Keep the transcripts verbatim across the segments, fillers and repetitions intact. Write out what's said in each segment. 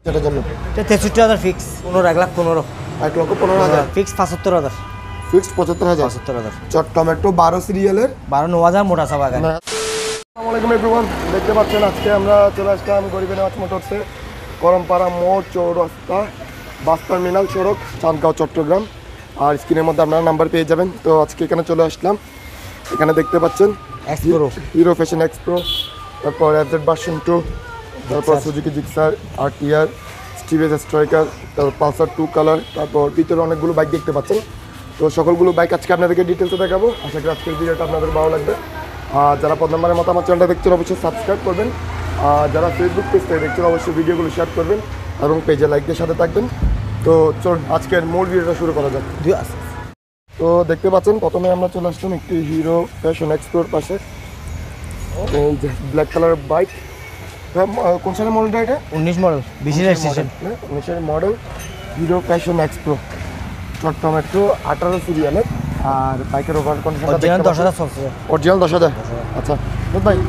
এটার জন্য এটা তেষট্টি হাজার ফিক্স, পনেরো এক লাখ পনেরো, এক লক্ষ পনেরো হাজার ফিক্স পঁচাত্তর হাজার, ফিক্সড পঁচাত্তর হাজার পঁচাত্তর হাজার। চট টমেটো বারো সিরিয়ালের বারো ন হাজার মোটা চাপা গাড়ি। আসসালামু আলাইকুম এভরিওয়ান, দেখতে পাচ্ছেন আজকে আমরা চলে আসলাম গরিবের নাচ মোটরসে, করমপাড়া মোড় চৌরাস্তা বাস টার্মিনাল সড়ক, চাঁদগাঁও, চট্টগ্রাম। আর স্ক্রিনের মধ্যে আপনারা নাম্বার পেয়ে যাবেন। তো আজকে এখানে চলে আসলাম, এখানে দেখতে পাচ্ছেন এক্সপ্রো, হিরো ফ্যাশন এক্সপ্রো, তারপর এফজেড ভার্সন টু, তারপর সুজুকি জিক্সার, আরটিআর, স্টিভেজ স্ট্রাইকার, তারপর পালসার টু কালার, তারপর ভিতরে অনেকগুলো বাইক দেখতে পাচ্ছেন। তো সকলগুলো বাইক আজকে আপনাদেরকে ডিটেলসে দেখাবো। আশা করি আজকের ভিডিওটা আপনাদের ভালো লাগবে। আর যারা প্রথমবারের মতো আমার চ্যানেলটা দেখছেন অবশ্যই সাবস্ক্রাইব করবেন, আর যারা ফেসবুক পেজ থেকে দেখছেন অবশ্যই ভিডিওগুলো শেয়ার করবেন এবং পেজে লাইক দিয়ে সাথে থাকবেন। তো চলুন আজকের মূল ভিডিওটা শুরু করা যাক। তো দেখতে পাচ্ছেন প্রথমে আমরা চলে আসলাম একটি হিরো ফ্যাশন এক্সপ্লোর পাশে, ব্ল্যাক কালারের বাইক। কোন সালের মডেলটা? এটা উনিশ মডেল, বিশ রেজিস্ট্রেশন, উনিশের মডেল হিরো ফ্যাশন এক্সপ্রো, চট টমেটো আঠারো সিরিয়ালের। আর বাইকের ওভার কন্ডিশনটা দশ হাজার চলছে, অরিজিনাল দশ হাজার। আচ্ছা ভাই,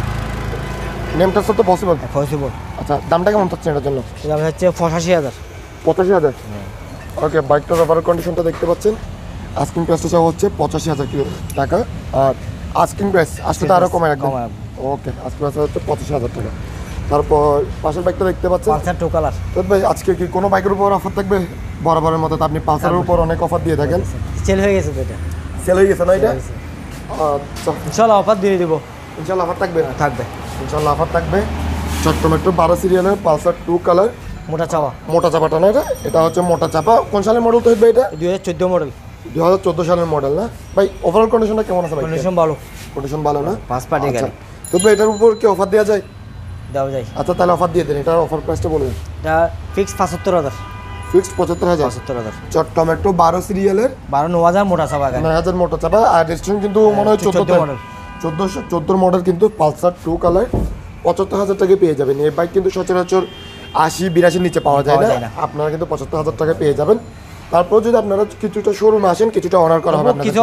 নেমটা তো পসিবল পসিবল। আচ্ছা, দামটা কেমন থাকছে এটার জন্য? দাম হচ্ছে পঁচাশি হাজার, পঁচাশি হাজার ওকে। বাইকটার ওভার কন্ডিশনটা দেখতে পাচ্ছেন। আস্কিং প্রাইসটা চাওয়া হচ্ছে পঁচাশি হাজার কিলো টাকা, আর আস্কিং প্রাইস আসলে তো আরও কমে রাখবেন। ওকে, আস্কিং প্রাইস হচ্ছে পঁচাশি হাজার টাকা। তারপর পাশের বাইকটা দেখতে পাচ্ছেন পালসার টু কালার। তো ভাই আজকে কি কোনো বাইকের উপর অফার থাকবে? বরাবরের মতো আপনি পালসারের উপর অনেক অফার দিয়ে থাকেন। সেল হয়ে গেছে, এটা সেল হয়ে গেছে না এটা? আচ্ছা, ইনশাআল্লাহ অফার দিয়ে দিব। ইনশাআল্লাহ অফার থাকবে থাকবে ইনশাআল্লাহ অফার থাকবে। চট টমেটো বারো সিরিয়ালের পালসার টু কালার, মোটা চাপা। মোটা চাপাটা না এটা? এটা হচ্ছে মোটা চাপা। কোন সালের মডেল তো ভাই এটা? দুই হাজার চোদ্দো মডেল। দুই হাজার চোদ্দো সালের মডেল না ভাই? ওভারঅল কন্ডিশনটা কেমন আছে ভাই? কন্ডিশন ভালো, কন্ডিশন ভালো না? পাঁচ পার্টি গাড়ি। তো ভাই এটার উপর কি অফার দেওয়া যায়? দেওয়া যায়। আচ্ছা তাহলে অফার দিয়ে দেন, এটার অফার প্রাইসটা বলুন। এটা ফিক্স পঁচাত্তর হাজার, ফিক্সড পঁচাত্তর হাজার পঁচাত্তর হাজার। চট টমেটো বারো সিরিয়ালের, বারো ন হাজার মোটা চাপা গাড়ি, নয় হাজার মোটা চাপা। আর রেস্টুরেন্ট কিন্তু মনে হয় চোদ্দো মডেল, চোদ্দোশো চোদ্দোর মডেল কিন্তু পালসার টু কালার পঁচাত্তর হাজার টাকায় পেয়ে যাবেন। এই বাইক কিন্তু সচরাচর আশি বিরাশির নিচে পাওয়া যায় না, আপনারা কিন্তু পঁচাত্তর হাজার টাকায় পেয়ে যাবেন। তারপর যদি আপনারা কিছুটা শোরুমে আসেন কিছুটা অনার করা হবে, কিছু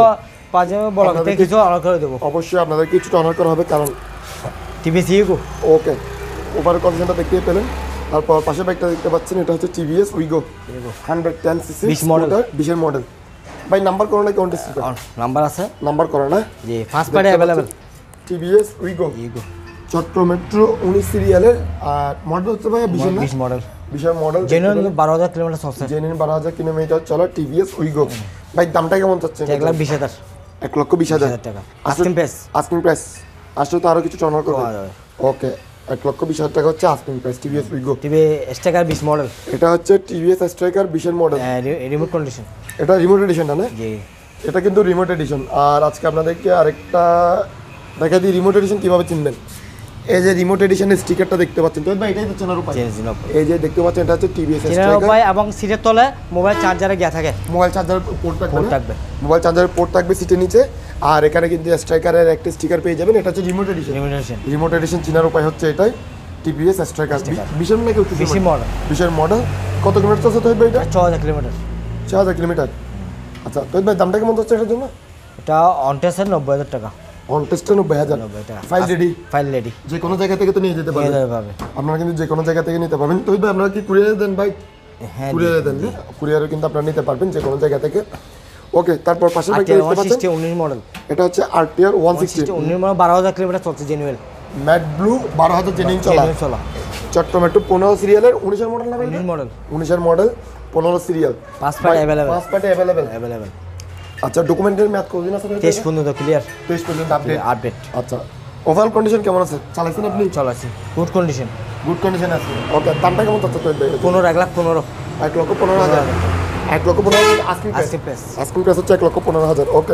কিছু অনার করে দেবো। অবশ্যই আপনাদের কিছুটা অনার করা হবে, কারণ টিভিএস ইগো। ওকে, ওভার কন্ডিশনটা দেখতে পেলেন। তারপর পাশের বাইকটা দেখতে পাচ্ছেন, এটা হচ্ছে TVS Wego hundred ten CC, বিশ মডেল, বিশের মডেল। ভাই নাম্বার করো না? কোন ডিস্ট্রিক্ট নাম্বার আছে? নাম্বার করো না জি, first party available. TVS Wego ইগো চট্ট মেট্রো উনিশ সিরিয়ালের। আর মডেল হচ্ছে ভাই বিশের বিশ মডেল, বিশের মডেল। জেনুইন বারো হাজার কিলোমিটার চলছে, জেনুইন বারো হাজার কিলোমিটার চলা টিভিএস উইগো। ভাই দামটা কেমন চাচ্ছেন? এক লাখ বিশ হাজার, এক লক্ষ বিশ হাজার টাকা আস্কিং প্রাইস। আস্কিং প্রাইস আসলে তো আরো কিছু অনার করবে। ওকে, এক লক্ষ বিশ হাজার টাকা হচ্ছে asking price TVS Wego. TVS striker বিশ মডেল, এটা হচ্ছে টিভিএস স্ট্রাইকার বিশের মডেল, রিমোট কন্ডিশন। এটা রিমোট এডিশনটা না? জি, এটা কিন্তু রিমোট এডিশন। আর আজকে আপনাদেরকে আরেকটা দেখা দিই রিমোট এডিশন কীভাবে চিনবেন। এই যে রিমোট এডিশনের স্টিকারটা দেখতে পাচ্ছেন তো ভাই, এটাই তো চেনার উপায়। এই যে দেখতে পাচ্ছেন, এটা হচ্ছে টিভিএস চেনার উপায়। এবং সিটের তলে মোবাইল চার্জারে গিয়ে থাকে, মোবাইল চার্জার পোর্ট থাকবে থাকবে মোবাইল চার্জারের পোর্ট থাকবে সিটের নিচে। আর এখানে কিন্তু স্ট্রাইকারের একটা স্টিকার পেয়ে যাবেন। এটা হচ্ছে remote edition. Remote edition remote edition চেনার উপায় হচ্ছে এটাই, টিভিএস স্ট্রাইকার বিশের নাকি বিশ মডেল, বিশের মডেল। কত কিলোমিটার চলছে তো ভাই এটা? ছ হাজার কিলোমিটার, ছ হাজার কিলোমিটার। আচ্ছা তো ভাই দামটা কেমন হচ্ছে এটার জন্য? এটা অন টেস্টের নব্বই হাজার টাকা, অন টেস্টে নব্বই হাজার, ফাইল রেডি, ফাইল রেডি। যে কোনো জায়গা থেকে তো নিয়ে যেতে পারবেন, আপনারা কিন্তু যে কোনো জায়গা থেকে নিতে পারবেন। তো ভাই আপনারা কি কুরিয়ারে দেন ভাই? হ্যাঁ কুরিয়ারে দেন, কুরিয়ারে কিন্তু আপনারা নিতে পারবেন যে কোনো জায়গা থেকে। ওকে, তারপর পাশের বাইকটা দেখতে পাচ্ছেন, উনিশ মডেল। এটা হচ্ছে আরটিআর ওয়ান সিক্সটি, উনিশ মডেল, বারো হাজার কিলোমিটার চলছে জেনুইন, ম্যাট ব্লু, বারো হাজার জেনুইন চলা চলা চট টমেটো পনেরো সিরিয়ালের, উনিশের মডেল না? উনিশ মডেল, উনিশের মডেল, পনেরো সিরিয়াল, পাঁচ পার্টি अवेलेबल, পাঁচ পার্টি अवेलेबल अवेलेबल। আচ্ছা ডকুমেন্টের ম্যাথ কতদিন আছে? তেইশ পর্যন্ত ক্লিয়ার, তেইশ পর্যন্ত আপডেট আপডেট। আচ্ছা ওভারঅল কন্ডিশন কেমন আছে? চালাইছেন আপনি? চালাচ্ছি, গুড কন্ডিশন, গুড কন্ডিশন আছে। ওকে, দামটা কেমন চাচ্ছে? পনেরো, এক লাখ পনেরো, এক লক্ষ পনেরো হাজার, এক লক্ষ পনেরো হাজার আস্কিং প্রাইস। আস্কিং প্রাইস হচ্ছে এক লক্ষ পনেরো হাজার। ওকে,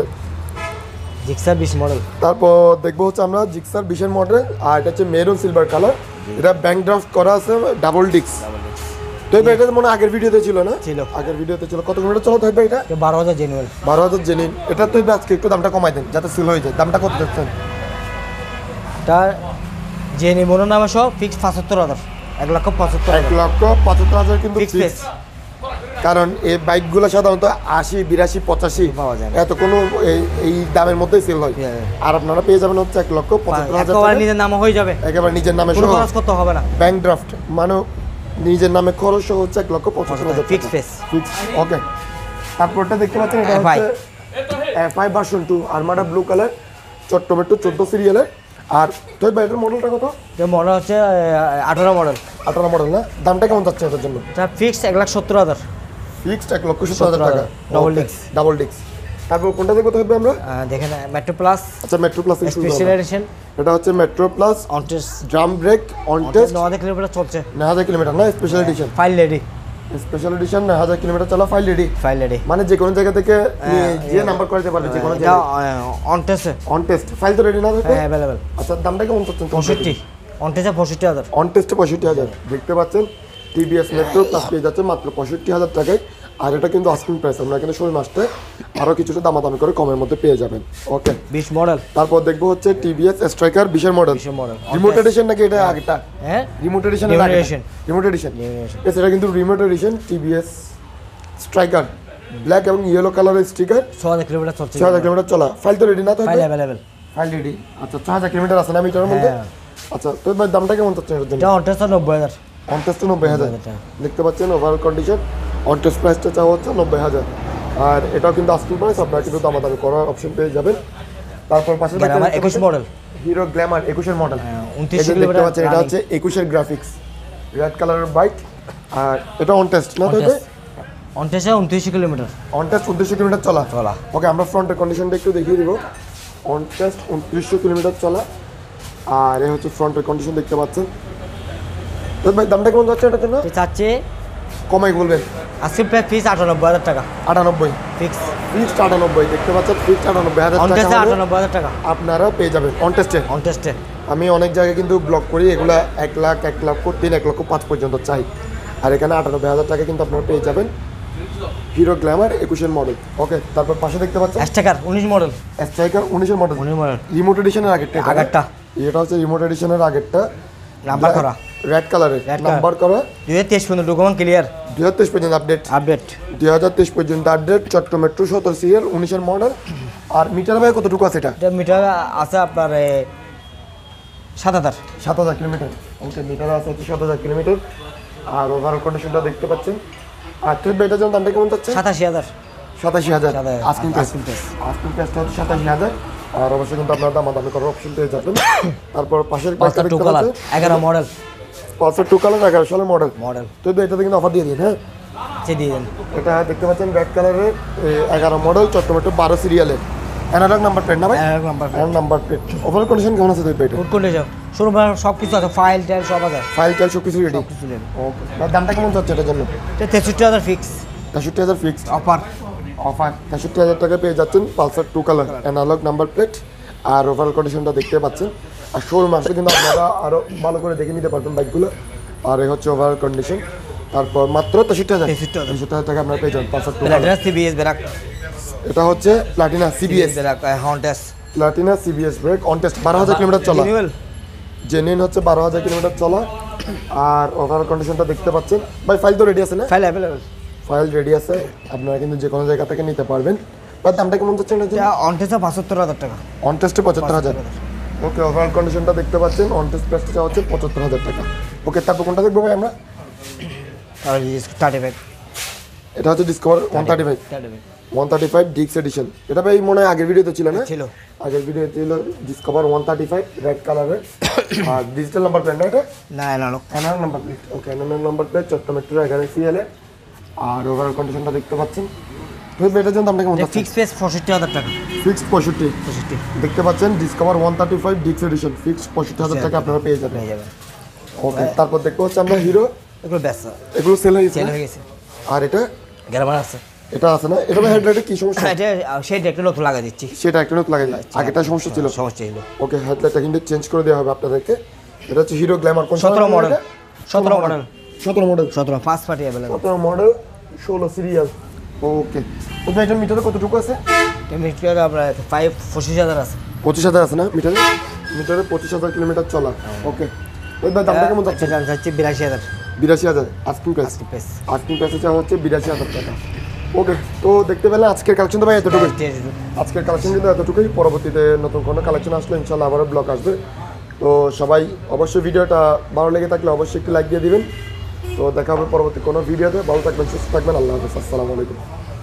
জিক্সার বিশ মডেল। তারপর দেখবো হচ্ছে আমরা জিক্সার বিশের মডেল। আর এটা হচ্ছে মেরুন সিলভার কালার, এটা ব্যাংক ড্রাফট করা আছে, ডাবল ডিক্স। তো এটা মনে আগের ভিডিওতে ছিল না? ছিল, আগের ভিডিওতে ছিল। কত কিলোমিটার চলা থাকবে এটা? বারো হাজার জেনুইন, বারো হাজার জেনুইন। এটা তো আজকে একটু দামটা কমাই দেন যাতে সেল হয়ে যায়। দামটা কত দেখছেন? এটা জেনি মনো নামে সব ফিক্স পঁচাত্তর হাজার, এক লক্ষ পঁচাত্তর, এক লক্ষ পঁচাত্তর হাজার কিন্তু ফিক্স। কারণ এই বাইকগুলো সাধারণত আশি বিরাশি পঁচাশি পাওয়া যায়, এত কোনো এই দামের মধ্যেই সেল হয়। আর আপনারা পেয়ে যাবেন হচ্ছে এক লক্ষ পঁচাত্তর হাজার, নিজের নামে হয়ে যাবে, একেবারে নিজের নামে খরচ করতে হবে না। ব্যাংক ড্রাফট মানে নিজের নামে খরচ সহ হচ্ছে এক লক্ষ পঁচাত্তর হাজার ফিক্স প্রাইস ফিক্স। ওকে, তারপরটা দেখতে পাচ্ছেন এটা এফ আই। হচ্ছে F I version two Armada blue colour চট্টমেট্রো চোদ্দো সিরিয়ালের। আর তো ভাই এটার মডেলটা কত? এটা মডেল হচ্ছে আঠারো মডেল। আঠারো মডেল না? দামটা কেমন যাচ্ছে এটার জন্য? এটা ফিক্স এক লাখ সত্তর হাজার। ফিক্সড এক লক্ষ সত্তর হাজার টাকা, ডাবল ডিক্স। ডাবল ডিক্স। তারপর কোনটা দেখবো তো আমরা? দেখেন মেট্রো প্লাস। আচ্ছা মেট্রো প্লাস স্পেশাল এডিশন। এটা হচ্ছে metro plus on test drum brake on test নয় হাজার কিলোমিটার চলছে। নয় হাজার কিলোমিটার না? Special edition. File ready. Special edition নয় হাজার কিলোমিটার চলা, ফাইল রেডি। ফাইল রেডি মানে যে কোনো জায়গা থেকে যে নাম্বার করতে পারবে, যে কোনো এটা জায়গায় on test. On test file তো রেডি না? হ্যাঁ अवेलेबल। আচ্ছা দামটা কেমন করছেন? পঁয়ষট্টি। অন টেস্টে পঁয়ষট্টি হাজার। অন টেস্টে পঁয়ষট্টি হাজার। দেখতে পাচ্ছেন টিভিএস মেট্রো প্লাস পেয়ে যাচ্ছে মাত্র পঁয়ষট্টি হাজার টাকায়। আর এটা কিন্তু আস্কিং প্রাইস, আমরা কিন্তু শোরুম আসতে আরও কিছুটা দামাদামি করে কমের মধ্যে পেয়ে যাবেন। ওকে, বিশ মডেল। তারপর দেখবো হচ্ছে টিভিএস স্ট্রাইকার বিশের মডেল। বিশের মডেল। রিমোট এডিশন নাকি এটা আগেটা? হ্যাঁ remote edition. Remote edition। Remote edition. এটা কিন্তু remote edition TVS striker black এবং ইয়েলো কালারের স্টিকার। ছয় হাজার কিলোমিটার চলছে। ছয় হাজার কিলোমিটার চলা, ফাইল তো রেডি না? তো ফাইল अवेलेबल। File ready. আচ্ছা ছয় হাজার কিলোমিটার আছে না মিটারের মধ্যে? আচ্ছা তো ভাই দামটা কেমন চাচ্ছেন এর জন্য? এটা অন টেস্ট নব্বই হাজার। অন টেস্ট নব্বই হাজার। দেখতে পাচ্ছেন ওভারঅল কন্ডিশন। অন টেস্ট প্রাইসটা চাওয়া হচ্ছে নব্বই হাজার। আর এটাও কিন্তু আস্কিং প্রাইস, আপনারা কিন্তু দামাদামি করার অপশন পেয়ে যাবেন। তারপর পাশে একুশ মডেল। হিরো গ্ল্যামার একুশের মডেল। উনত্রিশ দেখতে কিলোমিটার পাচ্ছেন এটা হচ্ছে একুশের গ্রাফিক্স, রেড কালারের বাইক। আর এটা অন টেস্ট না? তো অন টেস্টে উনত্রিশ কিলোমিটার। অন টেস্ট উনত্রিশশো কিলোমিটার চলা। চলা। ওকে, আমরা ফ্রন্টের কন্ডিশনটা একটু দেখিয়ে দিব। অন টেস্ট উনত্রিশশো কিলোমিটার চলা। আর এই হচ্ছে ফ্রন্টের কন্ডিশন দেখতে পাচ্ছেন। তো ভাই দামটা কেমন যাচ্ছে এটার জন্য? চাচ্ছে কমাই বলবেন? আজকে প্রায় ফিস আটানব্বই হাজার টাকা। আটানব্বই ফিক্স। ফিক্সড আটানব্বই। দেখতে পাচ্ছেন ফিক্সড আটানব্বই হাজার অন টেস্টে টাকা আটানব্বই হাজার টাকা আপনারা পেয়ে যাবেন অন টেস্টে। অন টেস্টে আমি অনেক জায়গায় কিন্তু ব্লগ করি, এগুলা এক লাখ এক লক্ষ তিন এক লক্ষ পাঁচ পর্যন্ত চাই। আর এখানে আটানব্বই হাজার টাকা কিন্তু আপনারা পেয়ে যাবেন হিরো গ্ল্যামার একুশের মডেল। ওকে, তারপর পাশে দেখতে পাচ্ছেন স্ট্রাইকার উনিশ মডেল। স্ট্রাইকার উনিশের মডেল। উনিশ মডেল রিমোট এডিশনের আগেরটা। আগেরটা। এটা হচ্ছে রিমোট এডিশনের আগেরটা, নাম্বার করা রেড কালারের Red নাম্বার করা। দুই হাজার তেইশ পর্যন্ত ডকুমেন্ট ক্লিয়ার। দুই হাজার তেইশ পর্যন্ত আপডেট। আপডেট দুই হাজার তেইশ পর্যন্ত আপডেট। চট্টগ্রাম মেট্রো সতেরো সিরিয়াল উনিশের মডেল। আর মিটার ভাই কতটুকু আছে এটা? এটা মিটার আছে আপনার এ, সাত হাজার। সাত হাজার কিলোমিটার। ওকে, মিটার আছে হচ্ছে সাত হাজার কিলোমিটার। আর ওভারঅল কন্ডিশনটা দেখতে পাচ্ছেন। আর ট্রেড এটার জন্য দামটা কেমন যাচ্ছে? সাতাশি হাজার। সাতাশি হাজার সাতাশি, asking price. asking price। Asking প্রাইসটা হচ্ছে সাতাশি হাজার। আর অবশ্যই কিন্তু আপনারা দামাদামি করার অপশন পেয়ে যাবেন। তারপর পাশের পাঁচটা টু কালার এগারো মডেল। পালসার টু কালার এগারো সালের মডেল। মডেল তো এটাতে কিন্তু অফার দিয়ে দিন। হ্যাঁ, সে দিয়ে দেন। এটা দেখতে পাচ্ছেন রেড কালারের এগারো মডেল চট্টগ্রাম বারো সিরিয়ালের অ্যানালগ নাম্বার প্লেট না ভাই? Analogue number plate. Number plate. Overall condition কেমন আছে এটা? Good condition. শুরু সব কিছু আছে, ফাইল টাইল সব আছে। ফাইল টাইল সব কিছু রেডি। কিছু নেই। ওকে, দামটা কেমন যাচ্ছে এটার জন্য? এটা তেষট্টি হাজার ফিক্স। তেষট্টি হাজার ফিক্সড অফার। অফার তেষট্টি হাজার টাকা পেয়ে যাচ্ছেন Pulsar two colour analogue number plate. আর ওভারঅল কন্ডিশনটা দেখতে পাচ্ছেন। আর শোরুম আসলে কিন্তু আপনারা আরও ভালো করে দেখে নিতে পারবেন বাইকগুলো। আর এই হচ্ছে ওভারঅল কন্ডিশন। তারপর মাত্র তেষট্টি হাজার তেষট্টি হাজার তেষট্টি হাজার টাকা আপনারা পেয়ে যাবেন Pulsar two. Platina CBS brake. এটা হচ্ছে প্লাটিনা সিবিএস ব্রেক হন্টেস। Platina CBS brake on test বারো হাজার কিলোমিটার চলা। রিনিউয়াল। জেনুইন হচ্ছে বারো হাজার কিলোমিটার চলা। আর ওভারঅল কন্ডিশনটা দেখতে পাচ্ছেন। ভাই ফাইল তো রেডি আছে না? File available. ফাইল রেডি আছে, আপনারা কিন্তু যে কোনো জায়গা থেকে নিতে পারবেন। আর দামটা কেমন যাচ্ছে এটা? এটা অনটেসে পঁচাত্তর হাজার টাকা। অন টেস্টে পঁচাত্তর হাজার। ওকে, ওভারঅল কন্ডিশনটা দেখতে পাচ্ছেন। অন টেস্ট প্রাইসটা হচ্ছে পঁচাত্তর হাজার টাকা। ওকে, তারপর কোনটা দেখবো ভাই আমরা? আর থার্টি ফাইভ। এটা হচ্ছে Discover one thirty five one thirty five ডিক্স এডিশন। এটা ভাই মনে হয় আগের ভিডিওতে ছিল না? ছিল। আগের ভিডিওতে ছিল Discover one thirty five red কালারের। আর ডিজিটাল নাম্বার প্লেট না এটা? না analogue. Analogue number plate. Okay, analogue number plate চট্টগ্রাম মেট্রো এগারো সিএলএ। আর ওভারঅল কন্ডিশনটা দেখতে পাচ্ছেন। তো এটার জন্য দামটা কেমন যাচ্ছে? ফিক্স প্রাইস পঁয়ষট্টি হাজার টাকা। ফিক্সড পঁয়ষট্টি। পঁয়ষট্টি দেখতে পাচ্ছেন ডিসকভার ওয়ান থার্টি ফাইভ ডিক্স এডিশন ফিক্সড পঁয়ষট্টি হাজার টাকা আপনারা পেয়ে যাবেন। হয়ে যাবে। ওকে, তারপর দেখতে হচ্ছে আমরা হিরো। এগুলো ব্যস্ত এগুলো সেল হয়ে গেছে। সেল হয়ে গেছে। আর এটা গ্যারামার আছে। এটা আছে না? এটা হেডলাইটে কি সমস্যা? এটা সেই একটা নতুন লাগা দিচ্ছি। সেটা একটা নতুন লাগাই। আগেটা সমস্যা ছিল। সমস্যা ছিল। ওকে, হেডলাইটটা কিন্তু চেঞ্জ করে দেওয়া হবে আপনাদেরকে। এটা হচ্ছে হিরো গ্ল্যামার কোন সতেরো মডেল। সতেরো মডেল। সতেরো মডেল। সতেরো ফার্স্ট পার্টি अवेलेबल। সতেরো মডেল ষোলো সিরিয়াল। ওকে, তো এটা মিটারে কতটুকু আছে? মিটার আপনার ফাইভ পঁচিশ হাজার আছে। পঁচিশ হাজার আছে না মিটারে? মিটারে পঁচিশ হাজার কিলোমিটার চলা। ওকে, ওই ভাই দামটা কেমন যাচ্ছে? দাম যাচ্ছে বিরাশি হাজার। বিরাশি হাজার আস্কিং প্রাইস। আস্কিং প্রাইসে চাওয়া হচ্ছে বিরাশি হাজার টাকা। ওকে, তো দেখতে পেলে আজকের কালেকশন তো ভাই এতটুকুই। আজকের কালেকশন কিন্তু এতটুকুই। পরবর্তীতে নতুন কোনো কালেকশন আসলে ইনশাল্লাহ আবারও ব্লগ আসবে। তো সবাই অবশ্যই ভিডিওটা ভালো লেগে থাকলে অবশ্যই একটু লাইক দিয়ে দিবেন। তো দেখা হবে পরবর্তী কোনো ভিডিওতে। ভালো থাকবেন, সুস্থ থাকবেন, আল্লাহ হাফেজ, আসসালামু আলাইকুম।